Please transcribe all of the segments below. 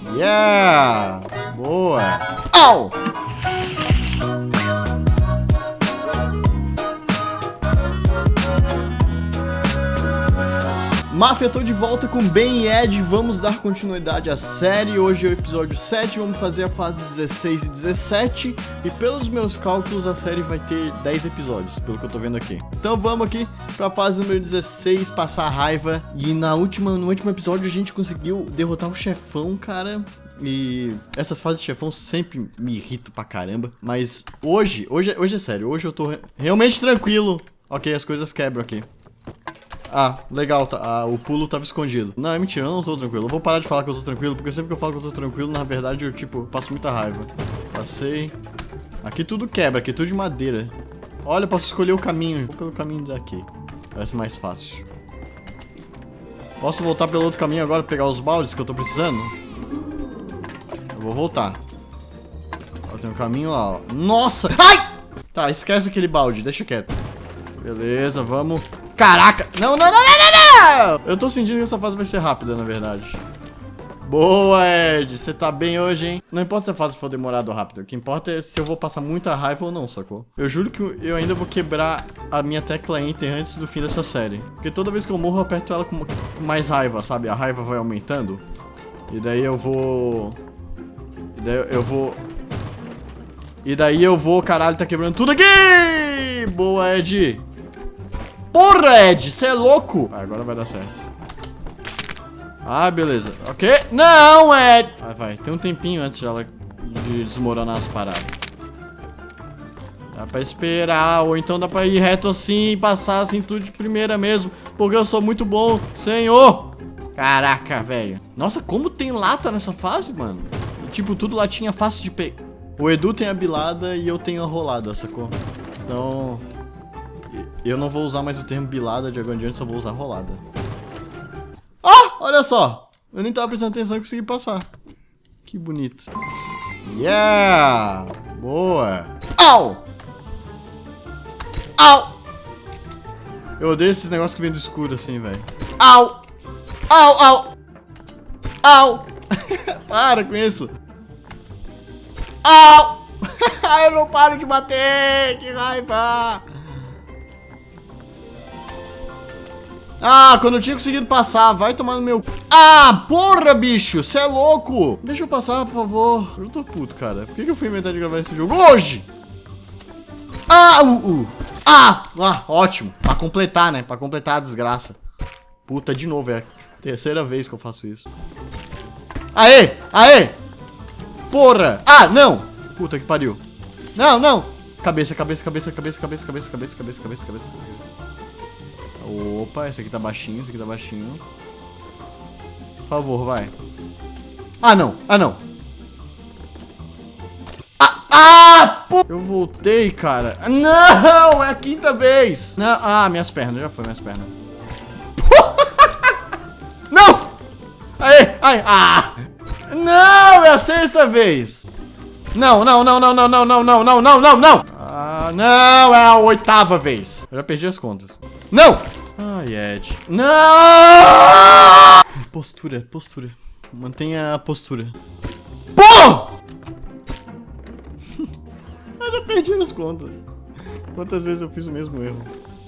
Yeah! Boa! Au! Máfia, tô de volta com Ben e Ed, vamos dar continuidade à série. Hoje é o episódio 7, vamos fazer a fase 16 e 17. E pelos meus cálculos a série vai ter 10 episódios, pelo que eu tô vendo aqui. Então vamos aqui pra fase número 16, passar a raiva. E no último episódio a gente conseguiu derrotar o chefão, cara. E essas fases de chefão sempre me irritam pra caramba. Mas hoje é sério, hoje eu tô realmente tranquilo. Ok, as coisas quebram aqui. Ah, legal, tá. O pulo tava escondido. Não, é mentira, eu não tô tranquilo. Eu vou parar de falar que eu tô tranquilo, porque sempre que eu falo que eu tô tranquilo, na verdade eu, tipo, passo muita raiva. Passei. Aqui tudo quebra, aqui tudo de madeira. Olha, eu posso escolher o caminho. Vou pelo caminho daqui. Parece mais fácil. Posso voltar pelo outro caminho agora pra pegar os baldes que eu tô precisando? Eu vou voltar. Ó, tem um caminho lá, ó. Nossa! Ai! Tá, esquece aquele balde, deixa quieto. Beleza, vamos... Caraca! Não! Eu tô sentindo que essa fase vai ser rápida, na verdade. Boa, Ed! Você tá bem hoje, hein? Não importa se a fase for demorada ou rápida. O que importa é se eu vou passar muita raiva ou não, sacou? Eu juro que eu ainda vou quebrar a minha tecla Enter antes do fim dessa série. Porque toda vez que eu morro, eu aperto ela com mais raiva, sabe? A raiva vai aumentando. E daí eu vou... Caralho, tá quebrando tudo aqui! Boa, Ed! Porra, Ed, você é louco? Ah, agora vai dar certo. Ah, beleza. Ok. Não, Ed. Vai. Tem um tempinho antes de desmoronar as paradas. Dá pra esperar. Ou então dá pra ir reto assim e passar assim tudo de primeira mesmo. Porque eu sou muito bom, senhor. Caraca, velho. Nossa, como tem lata nessa fase, mano. Tipo, tudo latinha fácil de pegar. O Edu tem a bilada e eu tenho a rolada, sacou? Então... eu não vou usar mais o termo bilada de agora em diante, só vou usar rolada. Ah, olha só. Eu nem tava prestando atenção e consegui passar. Que bonito. Yeah! Boa. Au! Au! Eu odeio esses negócios que vêm do escuro assim, velho. Au! Au, au! Au! Para com isso. Au! Eu não paro de bater! Que raiva! Ah, quando eu tinha conseguido passar, vai tomar no meu... Ah, porra, bicho, você é louco. Deixa eu passar, por favor. Eu tô puto, cara. Por que eu fui inventar de gravar esse jogo hoje? Ótimo. Pra completar, né? Pra completar a desgraça. Puta, de novo, é a terceira vez que eu faço isso. Aê, aê. Porra. Ah, não. Puta que pariu. Não. Cabeça. Opa, esse aqui tá baixinho, Por favor, vai. Ah, não. Pô. Eu voltei, cara. Não, é a quinta vez. Não. Ah, minhas pernas, já foi minhas pernas. Não. Aê, ai. Não, é a sexta vez. Não. Ah, não, é a oitava vez. Eu já perdi as contas. Não! Ai, Ed. Não! Postura. Mantenha a postura. Pô! Eu já perdi as contas. Quantas vezes eu fiz o mesmo erro?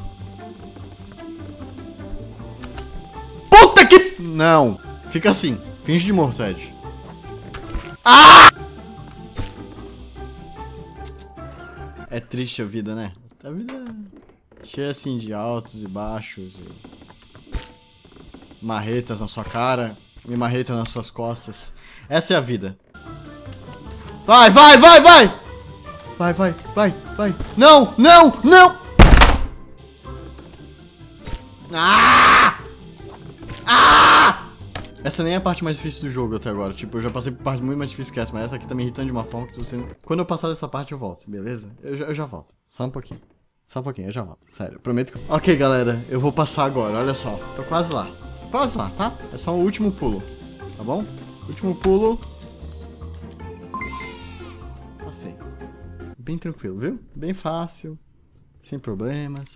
Puta que... Não. Fica assim. Finge de morto, Ed. Ah! É triste a vida, né? A vida... cheia assim de altos e baixos e marretas na sua cara e marretas nas suas costas. Essa é a vida. Vai! Não! Essa nem é a parte mais difícil do jogo até agora. Tipo, eu já passei por parte muito mais difícil que essa, mas essa aqui tá me irritando de uma forma que você... Quando eu passar dessa parte eu volto, beleza? Eu já volto. Só um pouquinho, eu já volto. Sério, prometo que... Ok, galera, eu vou passar agora, olha só. Tô quase lá, tá? É só o último pulo, tá bom? Último pulo. Passei. Bem tranquilo, viu? Bem fácil. Sem problemas.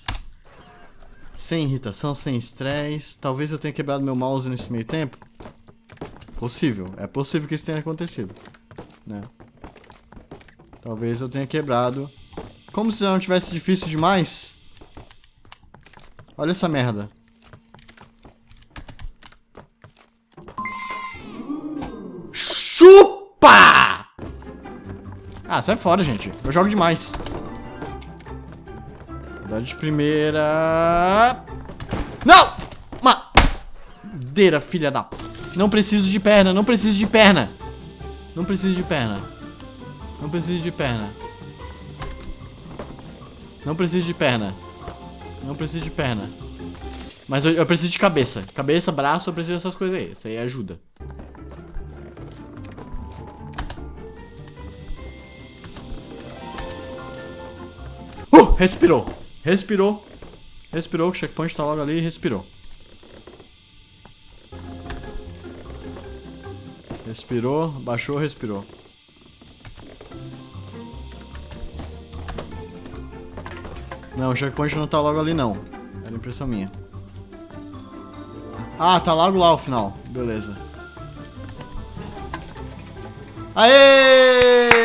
Sem irritação, sem estresse. Talvez eu tenha quebrado meu mouse nesse meio tempo. Possível. É possível que isso tenha acontecido. Né? Talvez eu tenha quebrado. Como se já não tivesse difícil demais. Olha essa merda. Chupa! Ah, sai fora, gente. Eu jogo demais. Dá de primeira. Não! Madeira, filha da... Não preciso de perna, não preciso de perna. Não preciso de perna. Não preciso de perna. Não preciso de perna. Não preciso de perna. Mas eu preciso de cabeça. Cabeça, braço, eu preciso dessas coisas aí. Isso aí ajuda. Respirou. Respirou. Respirou. O checkpoint tá logo ali e respirou. Respirou. Baixou, respirou. Não, o checkpoint não tá logo ali, não. Era impressão minha. Ah, tá logo lá o final. Beleza. Aê!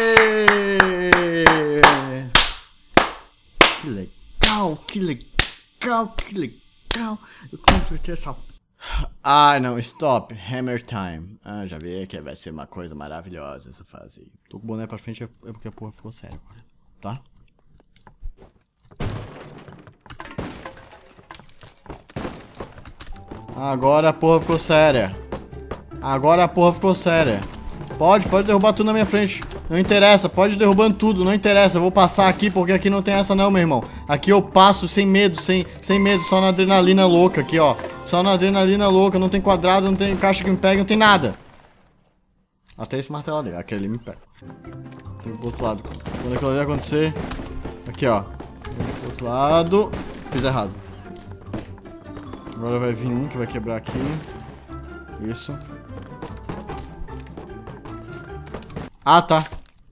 Que legal, que legal, que legal. Eu completei essa... Ah, não, stop. Hammer time. Ah, já vi que vai ser uma coisa maravilhosa essa fase. Tô com o boné pra frente é porque a porra ficou séria agora. Tá? Agora a porra ficou séria. Agora a porra ficou séria. Pode derrubar tudo na minha frente. Não interessa, pode derrubando tudo, não interessa. Eu vou passar aqui porque aqui não tem essa não, meu irmão. Aqui eu passo sem medo, sem medo, só na adrenalina louca aqui, ó. Só na adrenalina louca, não tem quadrado, não tem caixa que me pega, não tem nada. Até esse martelo ali, aquele me pega. Tem pro outro lado. Quando aquilo ali acontecer... Aqui, ó. Pro outro lado... Fiz errado. Agora vai vir um que vai quebrar aqui. Isso. Ah, tá.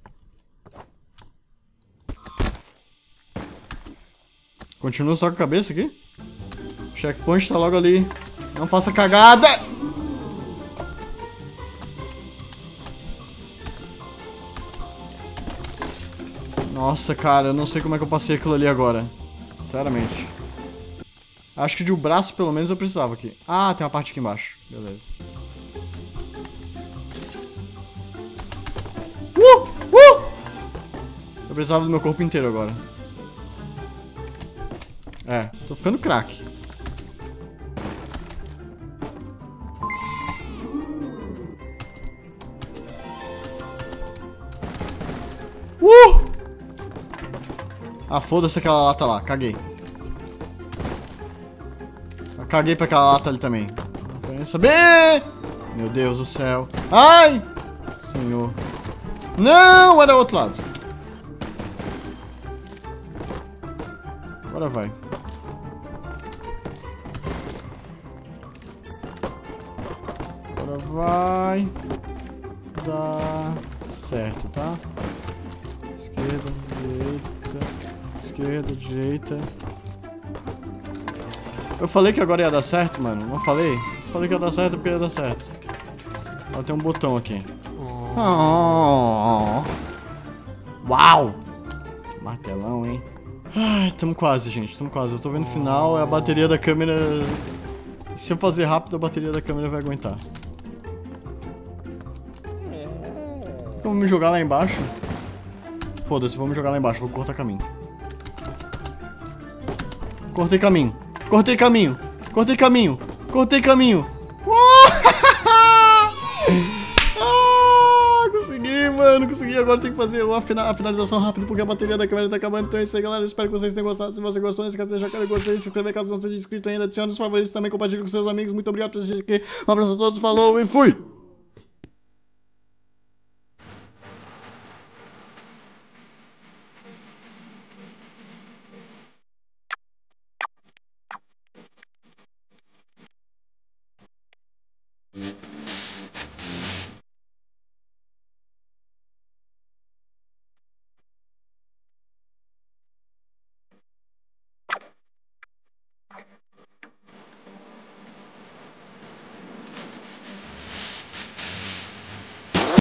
Continua só com a cabeça aqui. Checkpoint tá logo ali. Não faça cagada! Nossa, cara, eu não sei como é que eu passei aquilo ali agora. Sinceramente. Acho que de um braço, pelo menos, eu precisava aqui. Ah, tem uma parte aqui embaixo. Beleza. Eu precisava do meu corpo inteiro agora. É, tô ficando craque. Ah, foda-se aquela lata lá, caguei. Eu caguei pra aquela lata ali também. Quero saber! Meu Deus do céu. Ai! Senhor. Não, era o outro lado. Agora vai. Agora vai dar certo, tá? Esquerda, direita, esquerda, direita. Eu falei que agora ia dar certo, mano. Não falei? Falei que ia dar certo porque ia dar certo. Ó, tem um botão aqui. Oh. Uau! Martelão, hein? Ai, tamo quase, gente. Tamo quase. Eu tô vendo o final. A bateria da câmera... Se eu fazer rápido, a bateria da câmera vai aguentar. Vamos me jogar lá embaixo? Foda-se, vamos jogar lá embaixo. Vou cortar caminho. Cortei caminho. Cortei caminho. Cortei caminho. Cortei caminho. Consegui, mano. Consegui. Agora tem que fazer a finalização rápida porque a bateria da câmera tá acabando. Então é isso aí, galera. Eu espero que vocês tenham gostado. Se você gostou, não esqueça de deixar o cara gostei, se inscrever caso não seja inscrito ainda. Adicione os favoritos também. Compartilhe com seus amigos. Muito obrigado por assistir aqui. Um abraço a todos. Falou e fui!